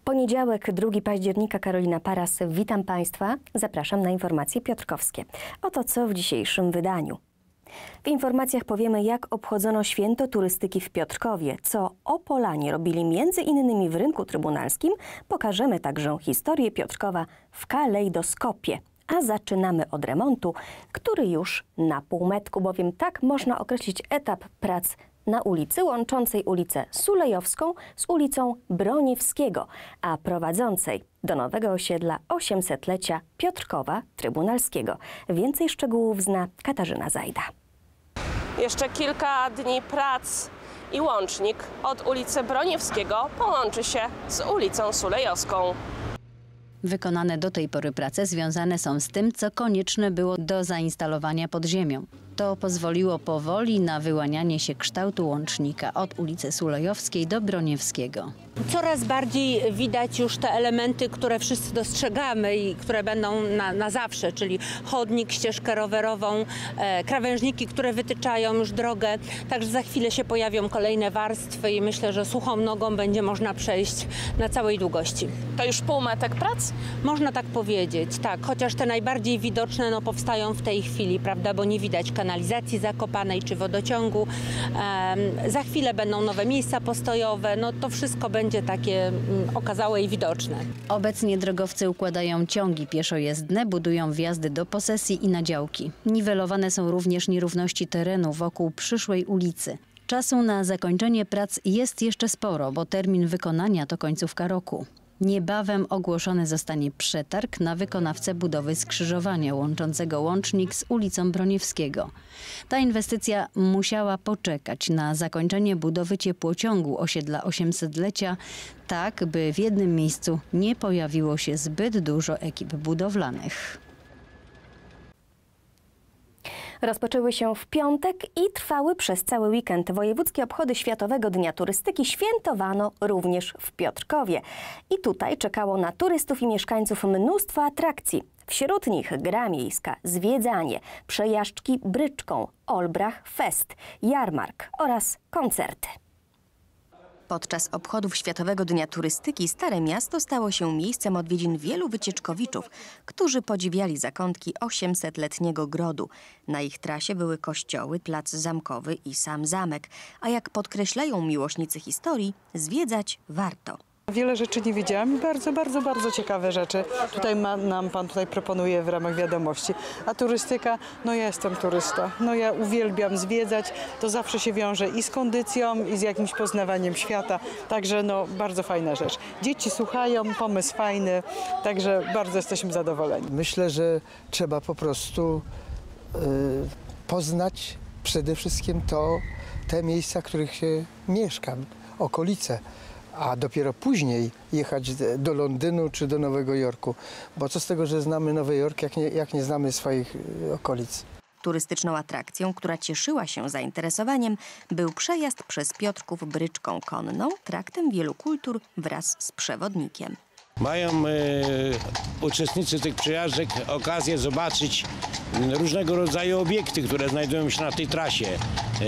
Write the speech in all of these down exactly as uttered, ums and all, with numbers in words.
Poniedziałek, drugiego października, Karolina Paras. Witam Państwa. Zapraszam na informacje piotrkowskie. Oto co w dzisiejszym wydaniu. W informacjach powiemy, jak obchodzono święto turystyki w Piotrkowie, co Opolanie robili między innymi w rynku trybunalskim. Pokażemy także historię Piotrkowa w kalejdoskopie. A zaczynamy od remontu, który już na półmetku, bowiem tak można określić etap prac na ulicy łączącej ulicę Sulejowską z ulicą Broniewskiego, a prowadzącej do nowego osiedla osiemsetlecia Piotrkowa Trybunalskiego. Więcej szczegółów zna Katarzyna Zajda. Jeszcze kilka dni prac i łącznik od ulicy Broniewskiego połączy się z ulicą Sulejowską. Wykonane do tej pory prace związane są z tym, co konieczne było do zainstalowania pod ziemią. To pozwoliło powoli na wyłanianie się kształtu łącznika od ulicy Sulejowskiej do Broniewskiego. Coraz bardziej widać już te elementy, które wszyscy dostrzegamy i które będą na, na zawsze, czyli chodnik, ścieżkę rowerową, e, krawężniki, które wytyczają już drogę. Także za chwilę się pojawią kolejne warstwy i myślę, że suchą nogą będzie można przejść na całej długości. To już półmetek prac? Można tak powiedzieć, tak. Chociaż te najbardziej widoczne no, powstają w tej chwili, prawda, bo nie widać kanalizacji zakopanej czy wodociągu. E, za chwilę będą nowe miejsca postojowe. No to wszystko będzie będzie takie mm, okazałe i widoczne. Obecnie drogowcy układają ciągi pieszojezdne, budują wjazdy do posesji i na działki. Niwelowane są również nierówności terenu wokół przyszłej ulicy. Czasu na zakończenie prac jest jeszcze sporo, bo termin wykonania to końcówka roku. Niebawem ogłoszony zostanie przetarg na wykonawcę budowy skrzyżowania łączącego łącznik z ulicą Broniewskiego. Ta inwestycja musiała poczekać na zakończenie budowy ciepłociągu osiedla osiemsetlecia, tak by w jednym miejscu nie pojawiło się zbyt dużo ekip budowlanych. Rozpoczęły się w piątek i trwały przez cały weekend. Wojewódzkie obchody Światowego Dnia Turystyki świętowano również w Piotrkowie. I tutaj czekało na turystów i mieszkańców mnóstwo atrakcji. Wśród nich gra miejska, zwiedzanie, przejażdżki bryczką, Olbrach Fest, jarmark oraz koncerty. Podczas obchodów Światowego Dnia Turystyki Stare Miasto stało się miejscem odwiedzin wielu wycieczkowiczów, którzy podziwiali zakątki osiemsetletniego grodu. Na ich trasie były kościoły, plac zamkowy i sam zamek. A jak podkreślają miłośnicy historii, zwiedzać warto. Wiele rzeczy nie widziałam i bardzo, bardzo, bardzo ciekawe rzeczy tutaj ma, nam pan tutaj proponuje w ramach wiadomości. A turystyka, no ja jestem turysta, no ja uwielbiam zwiedzać, to zawsze się wiąże i z kondycją, i z jakimś poznawaniem świata, także no bardzo fajna rzecz. Dzieci słuchają, pomysł fajny, także bardzo jesteśmy zadowoleni. Myślę, że trzeba po prostu y, poznać przede wszystkim to, te miejsca, w których się mieszka, okolice. A dopiero później jechać do Londynu czy do Nowego Jorku. Bo co z tego, że znamy Nowy Jork, jak nie, jak nie znamy swoich okolic. Turystyczną atrakcją, która cieszyła się zainteresowaniem, był przejazd przez Piotrków bryczką konną, traktem wielu kultur wraz z przewodnikiem. Mają y, uczestnicy tych przejażdżek okazję zobaczyć różnego rodzaju obiekty, które znajdują się na tej trasie. Y,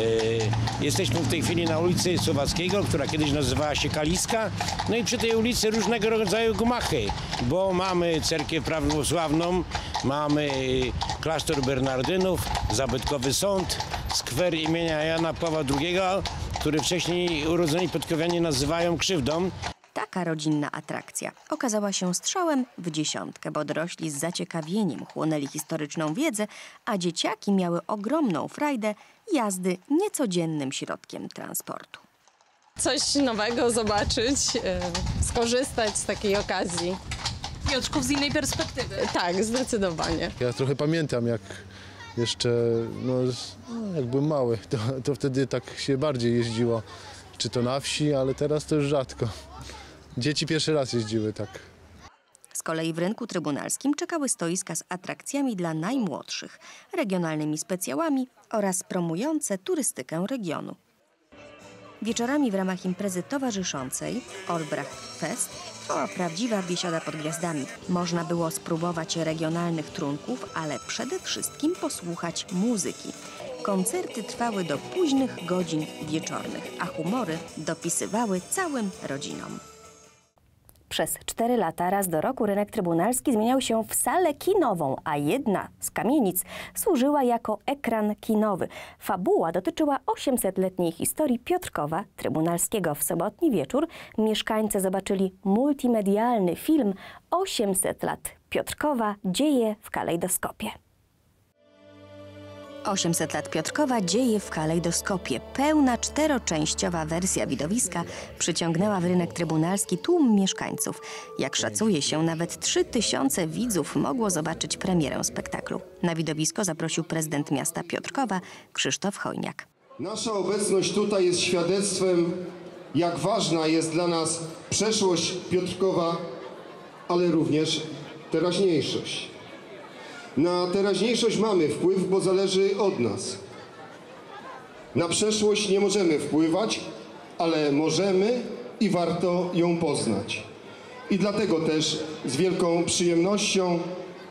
jesteśmy w tej chwili na ulicy Słowackiego, która kiedyś nazywała się Kaliska. No i przy tej ulicy różnego rodzaju gmachy, bo mamy cerkiew prawosławną, mamy klasztor Bernardynów, zabytkowy sąd, skwer imienia Jana Pawła drugiego, który wcześniej urodzeni piotrkowianie nazywają Krzywdą. Taka rodzinna atrakcja okazała się strzałem w dziesiątkę, bo dorośli z zaciekawieniem chłonęli historyczną wiedzę, a dzieciaki miały ogromną frajdę jazdy niecodziennym środkiem transportu. Coś nowego zobaczyć, skorzystać z takiej okazji. Piotrków z innej perspektywy. Tak, zdecydowanie. Ja trochę pamiętam, jak jeszcze, no, jak byłem mały, to, to wtedy tak się bardziej jeździło, czy to na wsi, ale teraz to już rzadko. Dzieci pierwszy raz jeździły, tak. Z kolei w rynku trybunalskim czekały stoiska z atrakcjami dla najmłodszych, regionalnymi specjałami oraz promujące turystykę regionu. Wieczorami w ramach imprezy towarzyszącej Olbrach Fest trwała prawdziwa biesiada pod gwiazdami. Można było spróbować regionalnych trunków, ale przede wszystkim posłuchać muzyki. Koncerty trwały do późnych godzin wieczornych, a humory dopisywały całym rodzinom. Przez cztery lata raz do roku rynek trybunalski zmieniał się w salę kinową, a jedna z kamienic służyła jako ekran kinowy. Fabuła dotyczyła osiemsetletniej historii Piotrkowa Trybunalskiego. W sobotni wieczór mieszkańcy zobaczyli multimedialny film osiemset lat Piotrkowa dzieje w kalejdoskopie. osiemset lat Piotrkowa dzieje w kalejdoskopie. Pełna czteroczęściowa wersja widowiska przyciągnęła w rynek trybunalski tłum mieszkańców. Jak szacuje się, nawet trzy tysiące widzów mogło zobaczyć premierę spektaklu. Na widowisko zaprosił prezydent miasta Piotrkowa Krzysztof Hojniak. Nasza obecność tutaj jest świadectwem, jak ważna jest dla nas przeszłość Piotrkowa, ale również teraźniejszość. Na teraźniejszość mamy wpływ, bo zależy od nas. Na przeszłość nie możemy wpływać, ale możemy i warto ją poznać. I dlatego też z wielką przyjemnością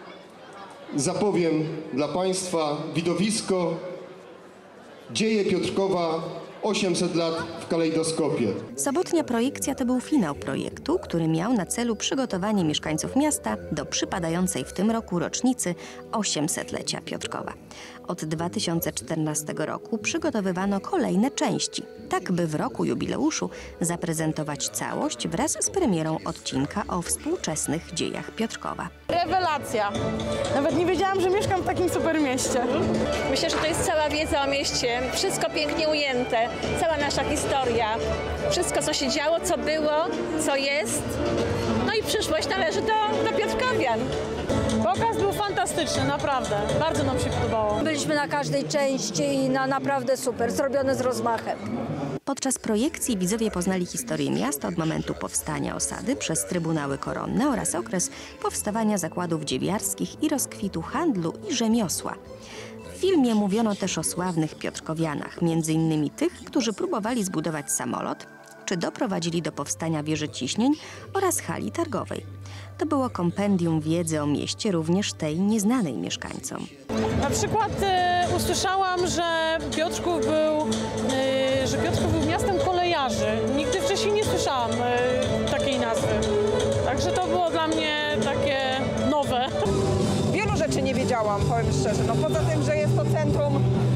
zapowiem dla Państwa widowisko Dzieje Piotrkowa osiemset lat w kalejdoskopie. Sobotnia projekcja to był finał projektu, który miał na celu przygotowanie mieszkańców miasta do przypadającej w tym roku rocznicy osiemsetlecia Piotrkowa. Od dwa tysiące czternastego roku przygotowywano kolejne części, tak by w roku jubileuszu zaprezentować całość wraz z premierą odcinka o współczesnych dziejach Piotrkowa. Rewelacja! Nawet nie wiedziałam, że mieszkam w takim super mieście. Myślę, że to jest cała wiedza o mieście, wszystko pięknie ujęte, cała nasza historia, wszystko co się działo, co było, co jest. No i przyszłość należy do, do Piotrkowian. Pokaz był fantastyczny, naprawdę. Bardzo nam się podobało. Byliśmy na każdej części i na naprawdę super, zrobione z rozmachem. Podczas projekcji widzowie poznali historię miasta od momentu powstania osady przez trybunały koronne oraz okres powstawania zakładów dziewiarskich i rozkwitu handlu i rzemiosła. W filmie mówiono też o sławnych piotrkowianach, między innymi tych, którzy próbowali zbudować samolot, czy doprowadzili do powstania wieży ciśnień oraz hali targowej. To było kompendium wiedzy o mieście, również tej nieznanej mieszkańcom. Na przykład e, usłyszałam, że Piotrków był, e, że Piotrków był miastem kolejarzy. Nigdy wcześniej nie słyszałam e, takiej nazwy. Także to było dla mnie takie nowe. Wielu rzeczy nie wiedziałam, powiem szczerze. No, poza tym, że jest to centrum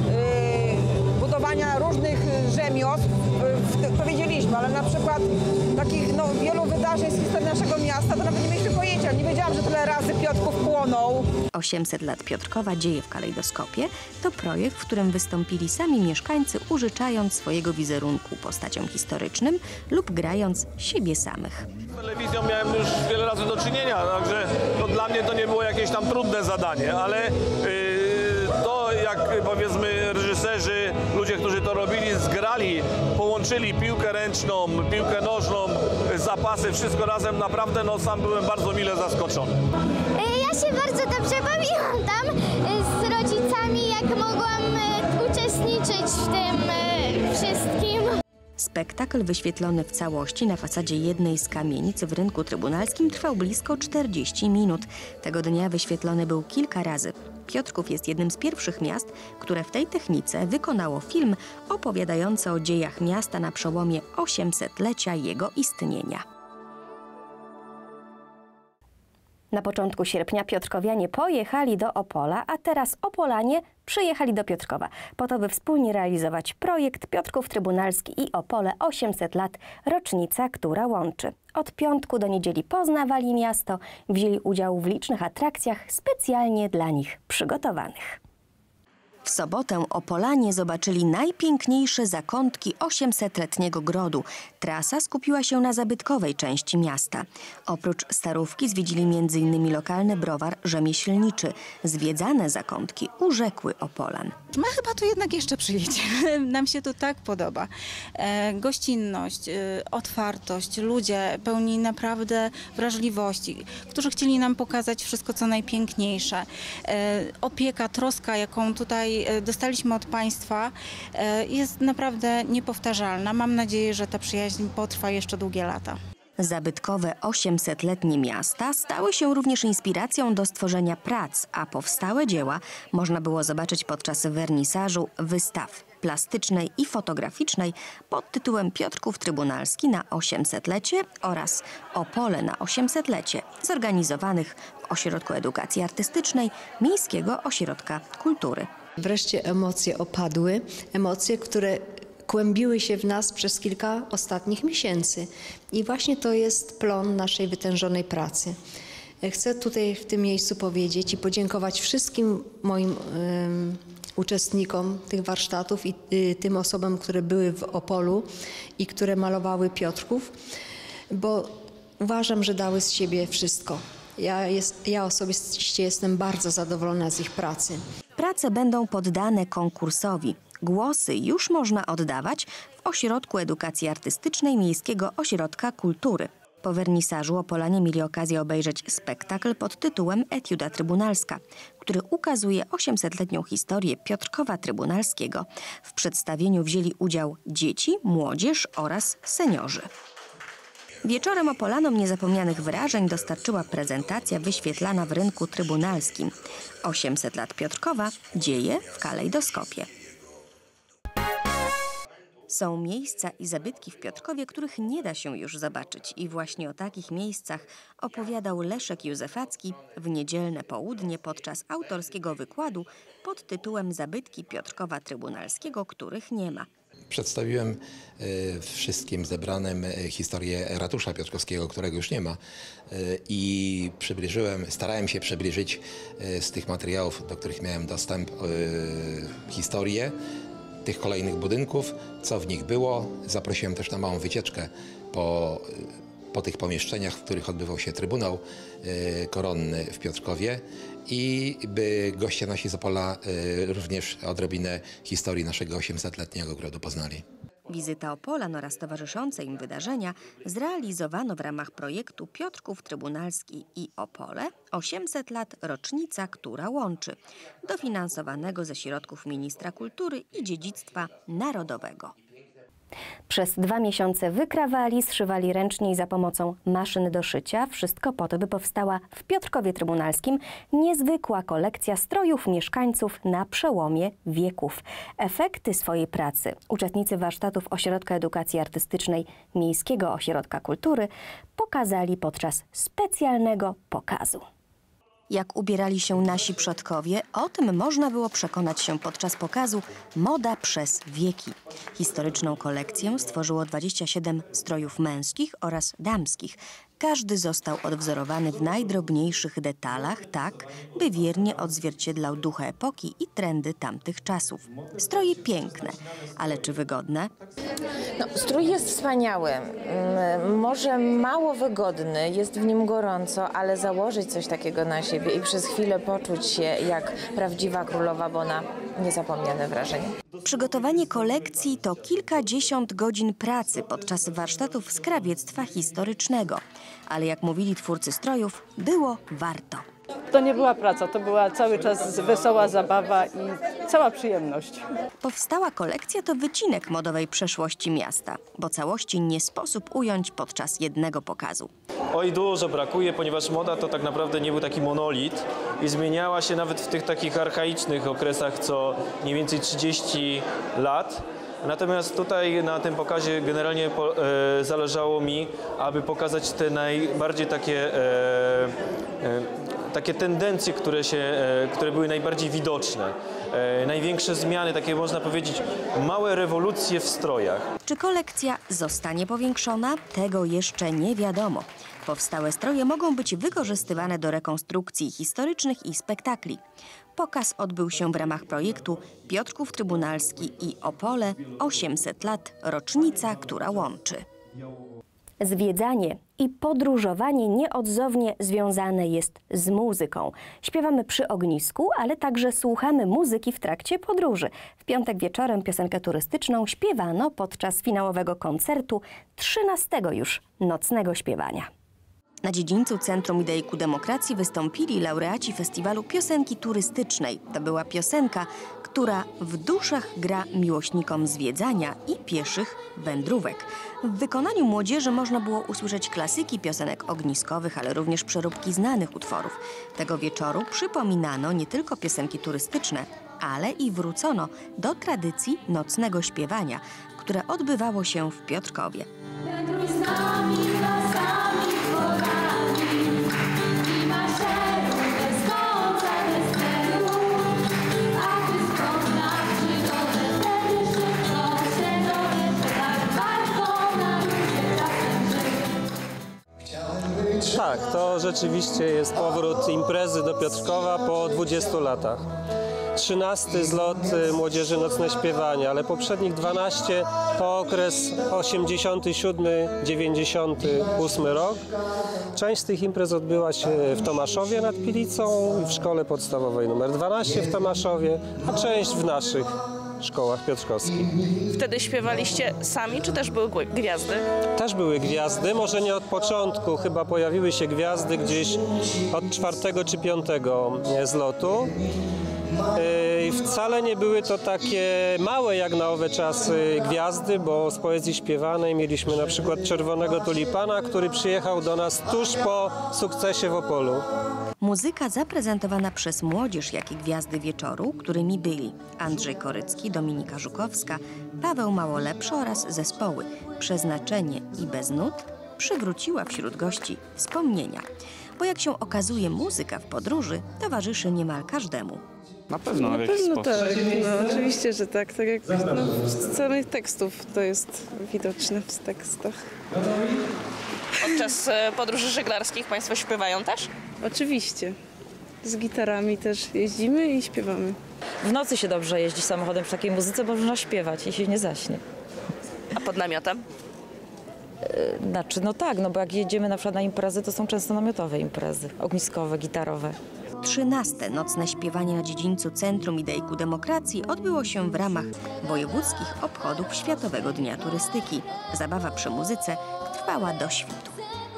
y, budowania różnych rzemiosł, y, to wiedzieliśmy, ale na przykład takich no, wielu wydarzeń z historii naszego miasta, to nawet nie mieliśmy pojęcia. Nie wiedziałam, że tyle razy Piotrków płonął. osiemset lat Piotrkowa dzieje w kalejdoskopie to projekt, w którym wystąpili sami mieszkańcy, użyczając swojego wizerunku postaciom historycznym lub grając siebie samych. Z telewizją miałem już wiele razy do czynienia, także to dla mnie to nie było jakieś tam trudne zadanie, ale yy, to jak powiedzmy reżyserzy, ludzie, którzy to robili, zgrali, połączyli piłkę ręczną, piłkę nożną, zapasy, wszystko razem, naprawdę no sam byłem bardzo mile zaskoczony. Ja się bardzo dobrze bawiłam tam z rodzicami, jak mogłam uczestniczyć w tym wszystkim. Spektakl wyświetlony w całości na fasadzie jednej z kamienic w rynku trybunalskim trwał blisko czterdzieści minut. Tego dnia wyświetlony był kilka razy. Piotrków jest jednym z pierwszych miast, które w tej technice wykonało film opowiadający o dziejach miasta na przełomie osiemsetlecia jego istnienia. Na początku sierpnia piotrkowianie pojechali do Opola, a teraz Opolanie przyjechali do Piotrkowa, po to by wspólnie realizować projekt Piotrków Trybunalski i Opole osiemset lat, rocznica, która łączy. Od piątku do niedzieli poznawali miasto, wzięli udział w licznych atrakcjach specjalnie dla nich przygotowanych. W sobotę Opolanie zobaczyli najpiękniejsze zakątki osiemsetletniego grodu. Trasa skupiła się na zabytkowej części miasta. Oprócz Starówki zwiedzili między innymi lokalny browar rzemieślniczy. Zwiedzane zakątki urzekły Opolan. My chyba tu jednak jeszcze przyjedziemy. Nam się to tak podoba. E, gościnność, e, otwartość, ludzie pełni naprawdę wrażliwości, którzy chcieli nam pokazać wszystko, co najpiękniejsze. E, opieka, troska, jaką tutaj dostaliśmy od Państwa, jest naprawdę niepowtarzalna. Mam nadzieję, że ta przyjaźń potrwa jeszcze długie lata. Zabytkowe osiemsetletnie miasta stały się również inspiracją do stworzenia prac, a powstałe dzieła można było zobaczyć podczas wernisażu wystaw. plastycznej i fotograficznej pod tytułem Piotrków Trybunalski na osiemsetlecie oraz Opole na osiemsetlecie, zorganizowanych w Ośrodku Edukacji Artystycznej Miejskiego Ośrodka Kultury. Wreszcie emocje opadły, emocje, które kłębiły się w nas przez kilka ostatnich miesięcy. I właśnie to jest plon naszej wytężonej pracy. Chcę tutaj w tym miejscu powiedzieć i podziękować wszystkim moim um, uczestnikom tych warsztatów i y, tym osobom, które były w Opolu i które malowały Piotrków, bo uważam, że dały z siebie wszystko. Ja, jest, ja osobiście jestem bardzo zadowolona z ich pracy. Prace będą poddane konkursowi. Głosy już można oddawać w Ośrodku Edukacji Artystycznej Miejskiego Ośrodka Kultury. Po wernisażu Opolanie mieli okazję obejrzeć spektakl pod tytułem Etiuda Trybunalska, który ukazuje osiemsetletnią historię Piotrkowa Trybunalskiego. W przedstawieniu wzięli udział dzieci, młodzież oraz seniorzy. Wieczorem Opolanom niezapomnianych wrażeń dostarczyła prezentacja wyświetlana w rynku trybunalskim. osiemset lat Piotrkowa dzieje w kalejdoskopie. Są miejsca i zabytki w Piotrkowie, których nie da się już zobaczyć. I właśnie o takich miejscach opowiadał Leszek Józefacki w niedzielne południe podczas autorskiego wykładu pod tytułem Zabytki Piotrkowa Trybunalskiego, których nie ma. Przedstawiłem y, wszystkim zebranym y, historię ratusza piotrkowskiego, którego już nie ma, y, i przybliżyłem, starałem się przybliżyć y, z tych materiałów, do których miałem dostęp, y, historię tych kolejnych budynków, co w nich było. Zaprosiłem też na małą wycieczkę po, po tych pomieszczeniach, w których odbywał się Trybunał y, Koronny w Piotrkowie, i by goście nasi z Opola y, również odrobinę historii naszego osiemsetletniego grodu poznali. Wizyta Opolan oraz towarzyszące im wydarzenia zrealizowano w ramach projektu Piotrków Trybunalski i Opole osiemset lat rocznica, która łączy, dofinansowanego ze środków Ministra Kultury i Dziedzictwa Narodowego. Przez dwa miesiące wykrawali, zszywali ręcznie i za pomocą maszyn do szycia. Wszystko po to, by powstała w Piotrkowie Trybunalskim niezwykła kolekcja strojów mieszkańców na przełomie wieków. Efekty swojej pracy uczestnicy warsztatów Ośrodka Edukacji Artystycznej Miejskiego Ośrodka Kultury pokazali podczas specjalnego pokazu. Jak ubierali się nasi przodkowie, o tym można było przekonać się podczas pokazu Moda przez wieki. Historyczną kolekcję stworzyło dwadzieścia siedem strojów męskich oraz damskich. Każdy został odwzorowany w najdrobniejszych detalach, tak by wiernie odzwierciedlał ducha epoki i trendy tamtych czasów. Stroje piękne, ale czy wygodne? No, strój jest wspaniały, może mało wygodny, jest w nim gorąco, ale założyć coś takiego na siebie i przez chwilę poczuć się jak prawdziwa królowa Bona, niezapomniane wrażenie. Przygotowanie kolekcji to kilkadziesiąt godzin pracy podczas warsztatów skrawiectwa historycznego. Ale jak mówili twórcy strojów, było warto. To nie była praca, to była cały czas wesoła zabawa i cała przyjemność. Powstała kolekcja to wycinek modowej przeszłości miasta, bo całości nie sposób ująć podczas jednego pokazu. Oj, dużo brakuje, ponieważ moda to tak naprawdę nie był taki monolit i zmieniała się nawet w tych takich archaicznych okresach co mniej więcej trzydzieści lat. Natomiast tutaj na tym pokazie generalnie po, e, zależało mi, aby pokazać te najbardziej takie, e, e, takie tendencje, które, się, e, które były najbardziej widoczne. E, największe zmiany, takie można powiedzieć małe rewolucje w strojach. Czy kolekcja zostanie powiększona? Tego jeszcze nie wiadomo. Powstałe stroje mogą być wykorzystywane do rekonstrukcji historycznych i spektakli. Pokaz odbył się w ramach projektu Piotrków Trybunalski i Opole osiemset lat rocznica, która łączy. Zwiedzanie i podróżowanie nieodzownie związane jest z muzyką. Śpiewamy przy ognisku, ale także słuchamy muzyki w trakcie podróży. W piątek wieczorem piosenkę turystyczną śpiewano podczas finałowego koncertu trzynastego już nocnego śpiewania. Na dziedzińcu Centrum Idei ku Demokracji wystąpili laureaci festiwalu piosenki turystycznej. To była piosenka, która w duszach gra miłośnikom zwiedzania i pieszych wędrówek. W wykonaniu młodzieży można było usłyszeć klasyki piosenek ogniskowych, ale również przeróbki znanych utworów. Tego wieczoru przypominano nie tylko piosenki turystyczne, ale i wrócono do tradycji nocnego śpiewania, które odbywało się w Piotrkowie. Tak, to rzeczywiście jest powrót imprezy do Piotrkowa po dwudziestu latach. trzynasty zlot Młodzieży Nocne Śpiewanie, ale poprzednich dwanaście to okres osiemdziesiąty siódmy dziewięćdziesiąty ósmy rok. Część z tych imprez odbyła się w Tomaszowie nad Pilicą i w szkole podstawowej numer dwanaście w Tomaszowie, a część w naszych szkołach piotrkowskich. Wtedy śpiewaliście sami, czy też były gwiazdy? Też były gwiazdy, może nie od początku, chyba pojawiły się gwiazdy gdzieś od czwartego czy piątego zlotu. Yy, wcale nie były to takie małe jak na owe czasy gwiazdy, bo z poezji śpiewanej mieliśmy na przykład Czerwonego Tulipana, który przyjechał do nas tuż po sukcesie w Opolu. Muzyka zaprezentowana przez młodzież, jak i gwiazdy wieczoru, którymi byli Andrzej Korycki, Dominika Żukowska, Paweł Małolepszy oraz zespoły Przeznaczenie i Bez nut, przywróciła wśród gości wspomnienia. Bo jak się okazuje, muzyka w podróży towarzyszy niemal każdemu. Na pewno, Na w jakiś pewno sposób. tak, no, oczywiście, że tak. Tak jak no, z samych tekstów to jest widoczne w tekstach. Podczas e, podróży żeglarskich Państwo śpiewają też? Oczywiście. Z gitarami też jeździmy i śpiewamy. W nocy się dobrze jeździ samochodem przy takiej muzyce, bo można śpiewać i się nie zaśnie. A pod namiotem? Yy, Znaczy, no tak, no bo jak jedziemy na przykład na imprezy, to są często namiotowe imprezy, ogniskowe, gitarowe. trzynaste nocne śpiewanie na dziedzińcu Centrum Idei ku Demokracji odbyło się w ramach wojewódzkich obchodów Światowego Dnia Turystyki. Zabawa przy muzyce trwała do świtu.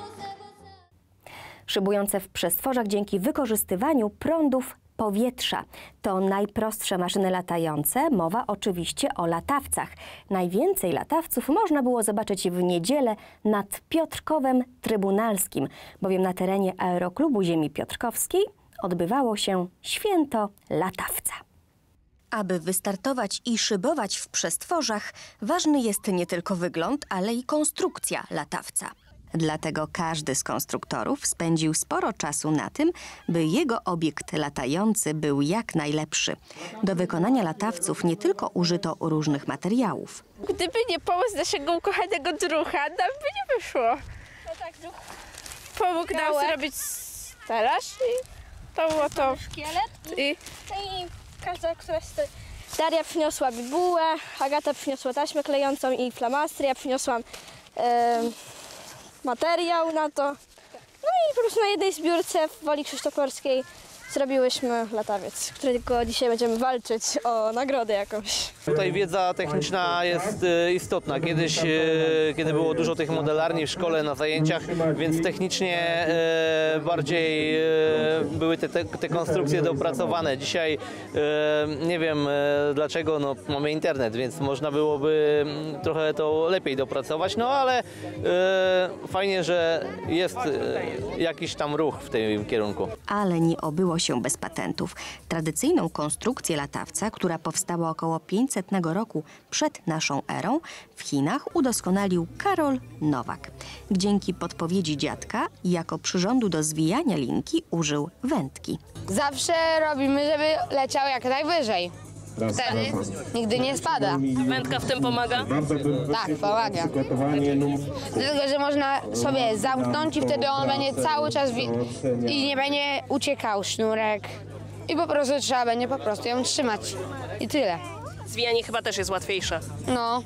Szybujące w przestworzach dzięki wykorzystywaniu prądów powietrza. To najprostsze maszyny latające, mowa oczywiście o latawcach. Najwięcej latawców można było zobaczyć w niedzielę nad Piotrkowem Trybunalskim, bowiem na terenie Aeroklubu Ziemi Piotrkowskiej odbywało się święto latawca. Aby wystartować i szybować w przestworzach, ważny jest nie tylko wygląd, ale i konstrukcja latawca. Dlatego każdy z konstruktorów spędził sporo czasu na tym, by jego obiekt latający był jak najlepszy. Do wykonania latawców nie tylko użyto różnych materiałów. Gdyby nie pomoc naszego ukochanego drucha, nam by nie wyszło. No tak, druh pomógł nam zrobić stelaż i to było to. Szkielet i, i każda, która stoi. Daria przyniosła bibułę, Agata przyniosła taśmę klejącą i flamastry, ja przyniosłam e, materiał na to. No i po prostu na jednej zbiórce w Woli Krzysztoforskiej zrobiłyśmy latawiec, którego dzisiaj będziemy walczyć o nagrodę jakąś. Tutaj wiedza techniczna jest e, istotna. Kiedyś, e, kiedy było dużo tych modelarni w szkole na zajęciach, więc technicznie e, bardziej e, były te, te, te konstrukcje dopracowane. Dzisiaj e, nie wiem e, dlaczego, no, mamy internet, więc można byłoby trochę to lepiej dopracować, no ale e, fajnie, że jest e, jakiś tam ruch w tym kierunku. Ale nie obyło się bez patentów. Tradycyjną konstrukcję latawca, która powstała około pięćsetnego roku przed naszą erą, w Chinach udoskonalił Karol Nowak. Dzięki podpowiedzi dziadka, jako przyrządu do zwijania linki użył wędki. Zawsze robimy, żeby leciał jak najwyżej. Wtedy nigdy nie spada. Wędka w tym pomaga? Tak, pomaga. Dlatego, że można sobie zamknąć i wtedy on będzie cały czas i nie będzie uciekał sznurek. I po prostu trzeba będzie po prostu ją trzymać. I tyle. Zwijanie chyba też jest łatwiejsze. No,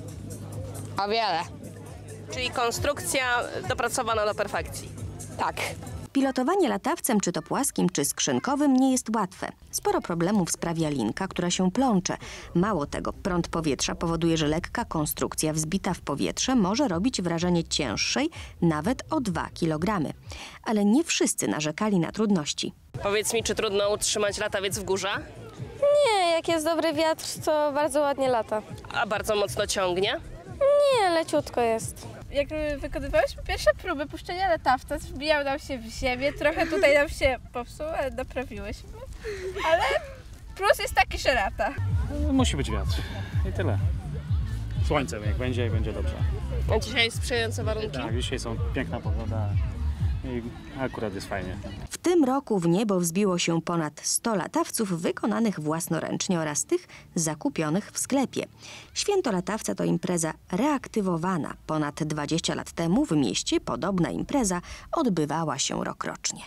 o wiele. Czyli konstrukcja dopracowana do perfekcji. Tak. Pilotowanie latawcem, czy to płaskim, czy skrzynkowym, nie jest łatwe. Sporo problemów sprawia linka, która się plącze. Mało tego, prąd powietrza powoduje, że lekka konstrukcja wzbita w powietrze może robić wrażenie cięższej nawet o dwa kilogramy. Ale nie wszyscy narzekali na trudności. Powiedz mi, czy trudno utrzymać latawiec w górze? Nie, jak jest dobry wiatr, to bardzo ładnie lata. A bardzo mocno ciągnie? Nie, leciutko jest. Jak wykonywałyśmy pierwsze próby puszczenia latawca, wbijał nam się w ziemię, trochę tutaj nam się popsuł, ale naprawiłyśmy. Ale plus jest taki, że lata. Musi być wiatr i tyle. Słońcem jak będzie i będzie dobrze. A dzisiaj sprzyjające warunki? Tak, dzisiaj są piękna pogoda i akurat jest fajnie. W tym roku w niebo wzbiło się ponad sto latawców wykonanych własnoręcznie oraz tych zakupionych w sklepie. Święto Latawca to impreza reaktywowana. Ponad dwadzieścia lat temu w mieście podobna impreza odbywała się rokrocznie.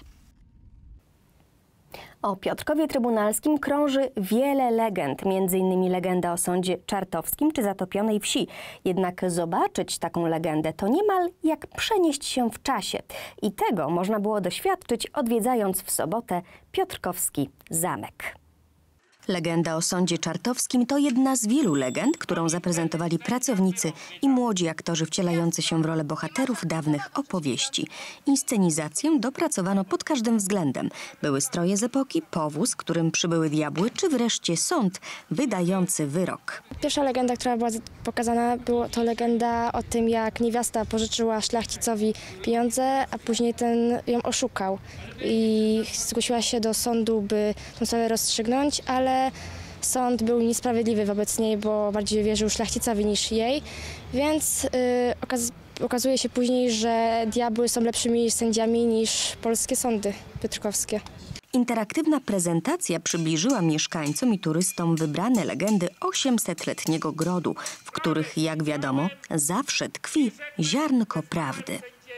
O Piotrkowie Trybunalskim krąży wiele legend, między innymi legenda o sądzie czartowskim czy zatopionej wsi. Jednak zobaczyć taką legendę to niemal jak przenieść się w czasie. I tego można było doświadczyć, odwiedzając w sobotę Piotrkowski Zamek. Legenda o sądzie czartowskim to jedna z wielu legend, którą zaprezentowali pracownicy i młodzi aktorzy wcielający się w rolę bohaterów dawnych opowieści. Inscenizację dopracowano pod każdym względem. Były stroje z epoki, powóz, którym przybyły diabły, czy wreszcie sąd wydający wyrok. Pierwsza legenda, która była pokazana, było to legenda o tym, jak niewiasta pożyczyła szlachcicowi pieniądze, a później ten ją oszukał. I zgłosiła się do sądu, by tę sprawę rozstrzygnąć, ale sąd był niesprawiedliwy wobec niej, bo bardziej wierzył szlachcicowi niż jej, więc yy, okaz okazuje się później, że diabły są lepszymi sędziami niż polskie sądy piotrkowskie. Interaktywna prezentacja przybliżyła mieszkańcom i turystom wybrane legendy osiemsetletniego grodu, w których, jak wiadomo, zawsze tkwi ziarnko prawdy.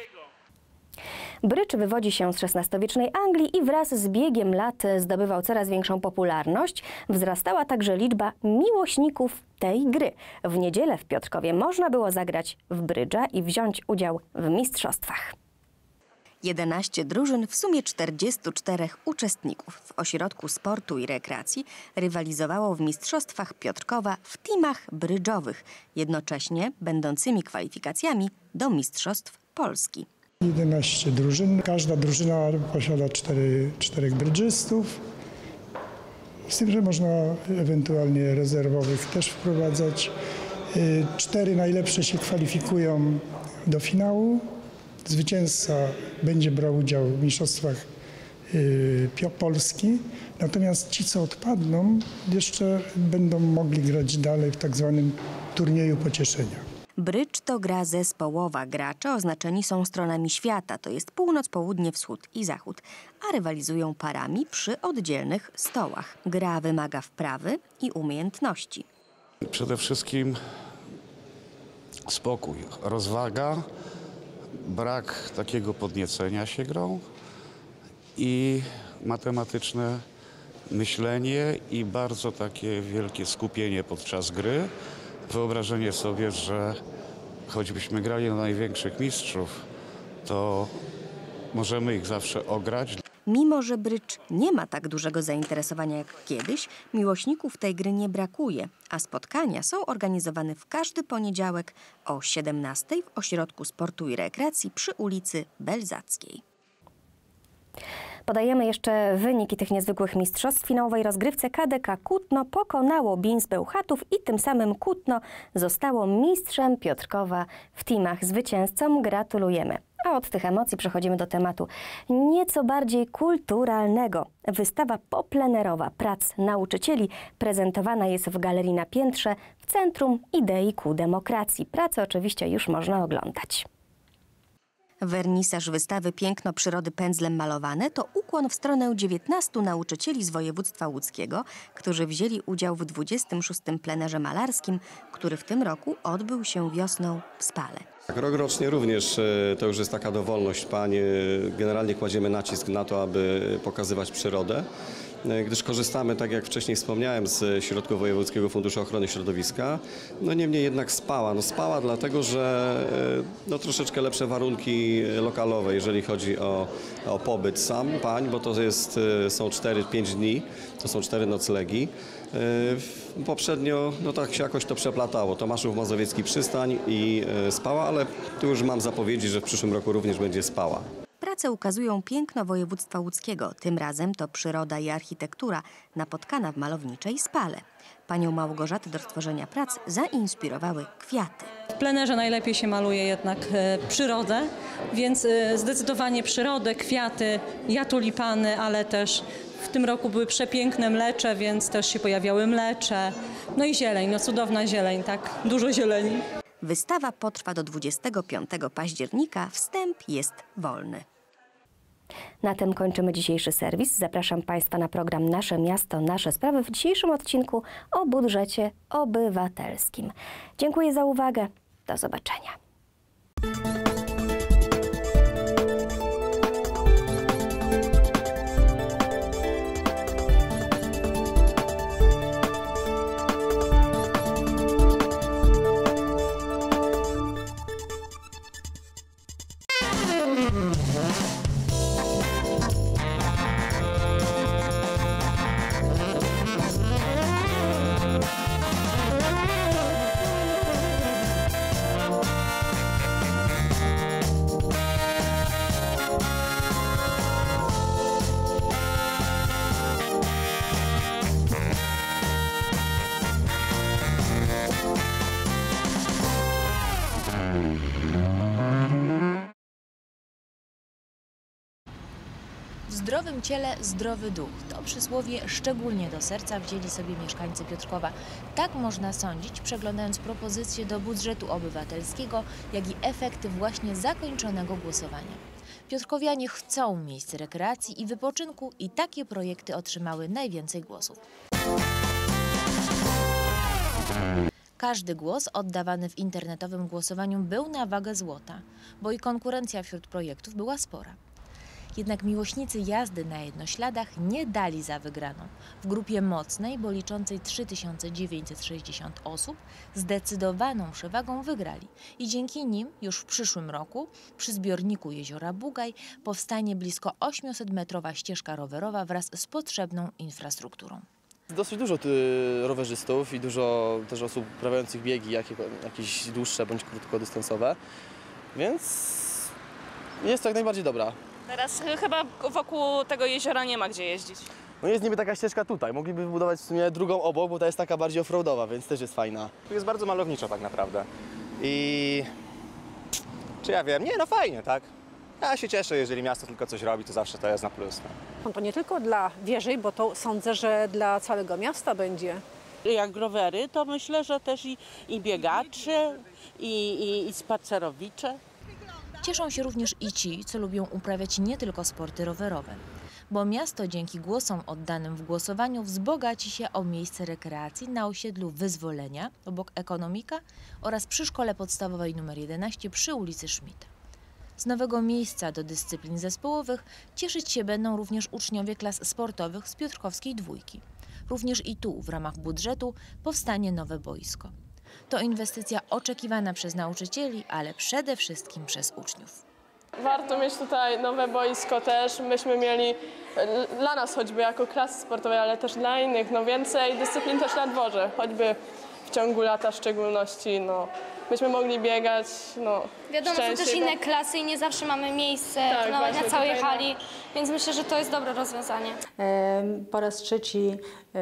Brydż wywodzi się z szesnastowiecznej Anglii i wraz z biegiem lat zdobywał coraz większą popularność. Wzrastała także liczba miłośników tej gry. W niedzielę w Piotrkowie można było zagrać w brydża i wziąć udział w mistrzostwach. jedenaście drużyn, w sumie czterdziestu czterech uczestników w Ośrodku Sportu i Rekreacji rywalizowało w mistrzostwach Piotrkowa w teamach brydżowych, jednocześnie będącymi kwalifikacjami do Mistrzostw Polski. jedenaście drużyn. Każda drużyna posiada cztery, czterech brydżystów. Z tym, że można ewentualnie rezerwowych też wprowadzać. Cztery najlepsze się kwalifikują do finału. Zwycięzca będzie brał udział w mistrzostwach y, Polski. Natomiast ci, co odpadną, jeszcze będą mogli grać dalej w tak zwanym turnieju pocieszenia. Brydż to gra zespołowa. Gracze oznaczeni są stronami świata, to jest północ, południe, wschód i zachód, a rywalizują parami przy oddzielnych stołach. Gra wymaga wprawy i umiejętności. Przede wszystkim spokój, rozwaga, brak takiego podniecenia się grą i matematyczne myślenie i bardzo takie wielkie skupienie podczas gry. Wyobrażenie sobie, że choćbyśmy grali na największych mistrzów, to możemy ich zawsze ograć. Mimo że brydż nie ma tak dużego zainteresowania jak kiedyś, miłośników tej gry nie brakuje, a spotkania są organizowane w każdy poniedziałek o siedemnastej w Ośrodku Sportu i Rekreacji przy ulicy Belzackiej. Podajemy jeszcze wyniki tych niezwykłych mistrzostw. W finałowej rozgrywce K D K Kutno pokonało Binz Bełchatów i tym samym Kutno zostało mistrzem Piotrkowa w teamach. Zwycięzcom gratulujemy. A od tych emocji przechodzimy do tematu nieco bardziej kulturalnego. Wystawa poplenerowa prac nauczycieli prezentowana jest w galerii na piętrze w Centrum Idei ku Demokracji. Pracę oczywiście już można oglądać. Wernisaż wystawy Piękno przyrody pędzlem malowane to ukłon w stronę dziewiętnastu nauczycieli z województwa łódzkiego, którzy wzięli udział w dwudziestym szóstym plenerze malarskim, który w tym roku odbył się wiosną w Spale. Tak, rokrocznie również to już jest taka dowolność pań. Generalnie kładziemy nacisk na to, aby pokazywać przyrodę, gdyż korzystamy, tak jak wcześniej wspomniałem, z środków Wojewódzkiego Funduszu Ochrony Środowiska. No niemniej jednak spała. No spała dlatego, że no, troszeczkę lepsze warunki lokalowe, jeżeli chodzi o, o pobyt sam pań, bo to jest, są cztery pięć dni, to są cztery noclegi. Poprzednio no tak się jakoś to przeplatało. Tomaszów Mazowiecki przystań i spała, ale tu już mam zapowiedzi, że w przyszłym roku również będzie spała. Prace ukazują piękno województwa łódzkiego. Tym razem to przyroda i architektura napotkana w malowniczej Spale. Panią Małgorzatę do stworzenia prac zainspirowały kwiaty. W plenerze najlepiej się maluje jednak e, przyrodę, więc e, zdecydowanie przyrodę, kwiaty, ja tulipany, ale też w tym roku były przepiękne mlecze, więc też się pojawiały mlecze. No i zieleń, no cudowna zieleń, tak, dużo zieleni. Wystawa potrwa do dwudziestego piątego października, wstęp jest wolny. Na tym kończymy dzisiejszy serwis. Zapraszam Państwa na program Nasze Miasto, Nasze Sprawy w dzisiejszym odcinku o budżecie obywatelskim. Dziękuję za uwagę. Do zobaczenia. W zdrowym ciele zdrowy duch. To przysłowie szczególnie do serca wzięli sobie mieszkańcy Piotrkowa. Tak można sądzić, przeglądając propozycje do budżetu obywatelskiego, jak i efekty właśnie zakończonego głosowania. Piotrkowianie chcą miejsc rekreacji i wypoczynku i takie projekty otrzymały najwięcej głosów. Każdy głos oddawany w internetowym głosowaniu był na wagę złota, bo i konkurencja wśród projektów była spora. Jednak miłośnicy jazdy na jednośladach nie dali za wygraną. W grupie mocnej, bo liczącej trzy tysiące dziewięćset sześćdziesiąt osób, zdecydowaną przewagą wygrali. I dzięki nim już w przyszłym roku przy zbiorniku jeziora Bugaj powstanie blisko ośmiosetmetrowa ścieżka rowerowa wraz z potrzebną infrastrukturą. Dosyć dużo rowerzystów i dużo też osób uprawiających biegi, jakieś dłuższe bądź krótkodystansowe, więc jest to jak najbardziej dobra. Teraz chyba wokół tego jeziora nie ma gdzie jeździć. No jest niby taka ścieżka tutaj, mogliby wybudować w sumie drugą obok, bo ta jest taka bardziej offroadowa, więc też jest fajna. Tu jest bardzo malowniczo tak naprawdę. I czy ja wiem? Nie, no fajnie, tak? Ja się cieszę, jeżeli miasto tylko coś robi, to zawsze to jest na plus. No. To nie tylko dla wieżej, bo to sądzę, że dla całego miasta będzie. Jak rowery, to myślę, że też i, i biegacze, i, i, i spacerowicze. Cieszą się również i ci, co lubią uprawiać nie tylko sporty rowerowe, bo miasto dzięki głosom oddanym w głosowaniu wzbogaci się o miejsce rekreacji na osiedlu Wyzwolenia obok Ekonomika oraz przy szkole podstawowej nr jedenaście przy ulicy Schmidta. Z nowego miejsca do dyscyplin zespołowych cieszyć się będą również uczniowie klas sportowych z Piotrkowskiej Dwójki. Również i tu w ramach budżetu powstanie nowe boisko. To inwestycja oczekiwana przez nauczycieli, ale przede wszystkim przez uczniów. Warto mieć tutaj nowe boisko też. Myśmy mieli dla nas choćby jako klasy sportowej, ale też dla innych, no więcej dyscyplin też na dworze, choćby w ciągu lata w szczególności, no. Myśmy mogli biegać, no. Wiadomo, są też inne klasy i nie zawsze mamy miejsce tak, na, na całej tutaj, hali, więc myślę, że to jest dobre rozwiązanie. Po raz trzeci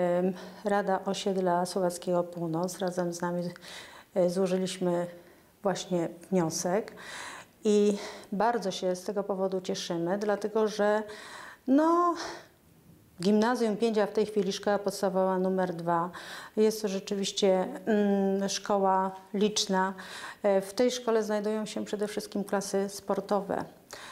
Rada Osiedla Słowackiego Północ razem z nami złożyliśmy właśnie wniosek i bardzo się z tego powodu cieszymy, dlatego że no, Gimnazjum pięć, a w tej chwili szkoła podstawowa numer dwa. Jest to rzeczywiście mm, szkoła liczna. W tej szkole znajdują się przede wszystkim klasy sportowe.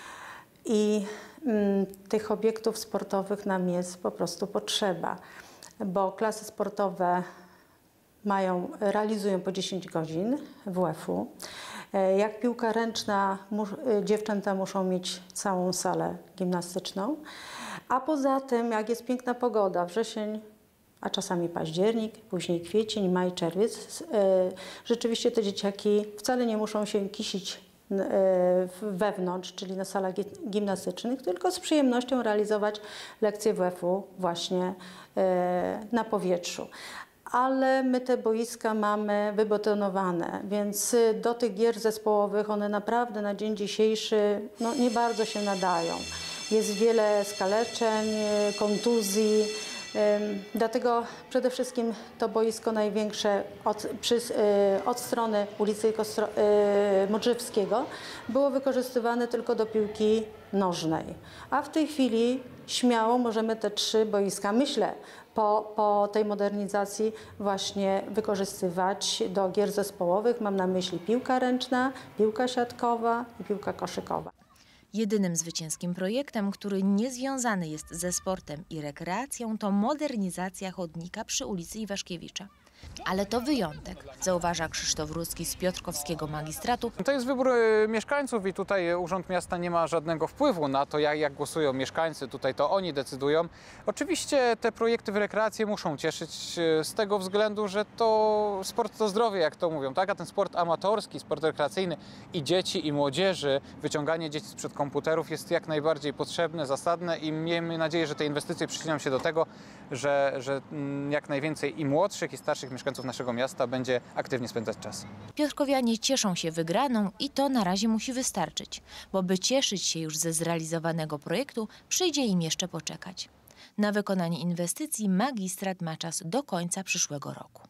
I mm, tych obiektów sportowych nam jest po prostu potrzeba, bo klasy sportowe mają, realizują po dziesięć godzin W F-u. Jak piłka ręczna, mu, dziewczęta muszą mieć całą salę gimnastyczną. A poza tym, jak jest piękna pogoda, wrzesień, a czasami październik, później kwiecień, maj, czerwiec, rzeczywiście te dzieciaki wcale nie muszą się kisić wewnątrz, czyli na salach gimnastycznych, tylko z przyjemnością realizować lekcje W F-u właśnie na powietrzu. ale my te boiska mamy wybetonowane, więc do tych gier zespołowych one naprawdę na dzień dzisiejszy no, nie bardzo się nadają. Jest wiele skaleczeń, kontuzji, dlatego przede wszystkim to boisko największe od, przy, od strony ulicy Kostro, Modrzewskiego było wykorzystywane tylko do piłki nożnej, a w tej chwili śmiało możemy te trzy boiska, myślę, po, po tej modernizacji właśnie wykorzystywać do gier zespołowych. Mam na myśli piłka ręczna, piłka siatkowa i piłka koszykowa. Jedynym zwycięskim projektem, który niezwiązany jest ze sportem i rekreacją, to modernizacja chodnika przy ulicy Iwaszkiewicza. Ale to wyjątek, zauważa Krzysztof Ruski z Piotrkowskiego Magistratu. To jest wybór mieszkańców i tutaj Urząd Miasta nie ma żadnego wpływu na to, jak, jak głosują mieszkańcy. Tutaj to oni decydują. Oczywiście te projekty w rekreację muszą cieszyć z tego względu, że to sport to zdrowie, jak to mówią, tak? A ten sport amatorski, sport rekreacyjny i dzieci, i młodzieży, wyciąganie dzieci sprzed komputerów jest jak najbardziej potrzebne, zasadne i miejmy nadzieję, że te inwestycje przyczynią się do tego, że, że jak najwięcej i młodszych, i starszych mieszkańców naszego miasta będzie aktywnie spędzać czas. Piotrkowianie cieszą się wygraną i to na razie musi wystarczyć, bo by cieszyć się już ze zrealizowanego projektu, przyjdzie im jeszcze poczekać. Na wykonanie inwestycji magistrat ma czas do końca przyszłego roku.